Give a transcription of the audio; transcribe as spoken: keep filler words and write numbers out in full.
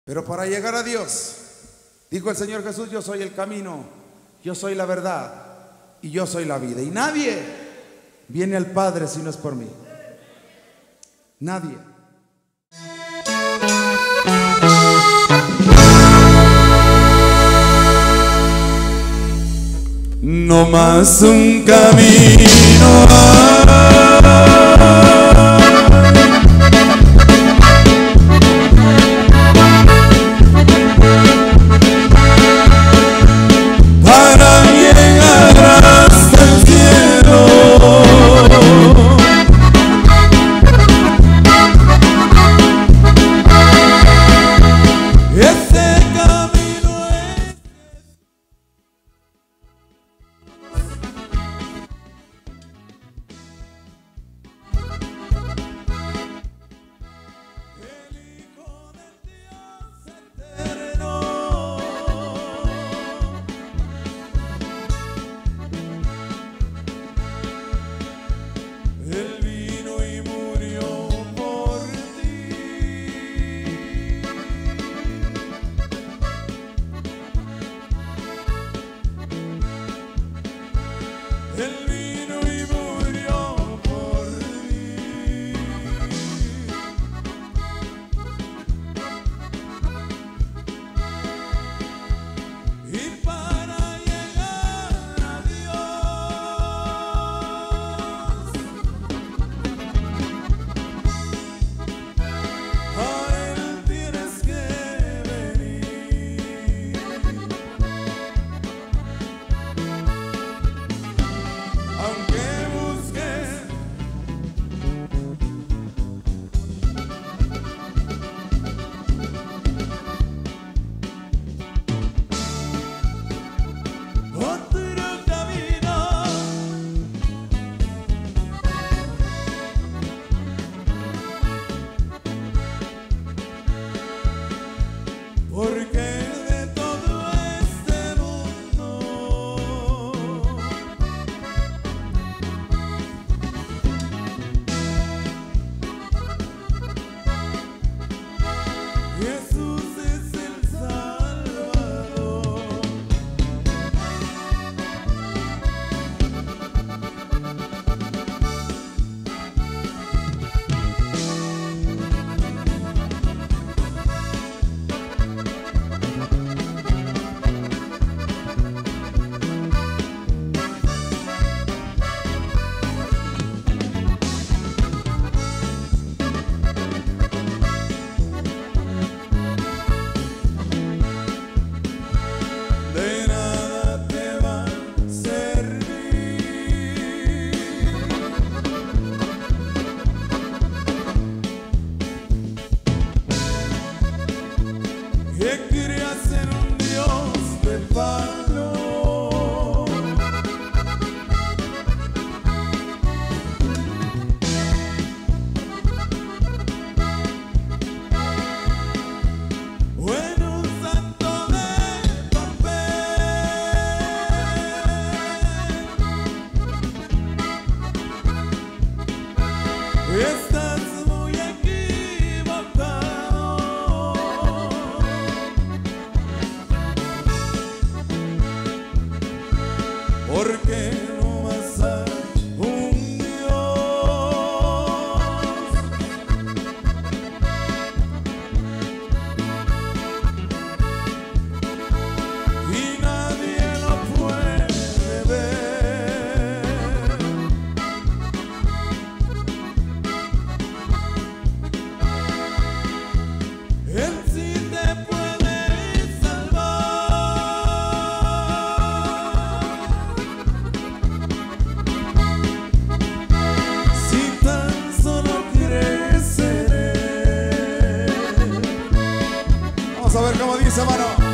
Pero para llegar a Dios, dijo el Señor Jesús, yo soy el camino, yo soy la verdad y yo soy la vida. Y nadie viene al Padre si no es por mí. Nadie. No más un camino para llegar hasta el cielo. Ese camino es porque de todo este mundo Jesús es el Salvador. De nada te va a servir que creas en un Dios de palo. O en un santo de papel. Estás muy equivocado, porque no vas a un Dios y nadie lo puede ver. Él sí te puede salvar si tan solo crees en Él. Vamos a ver cómo dice, mano.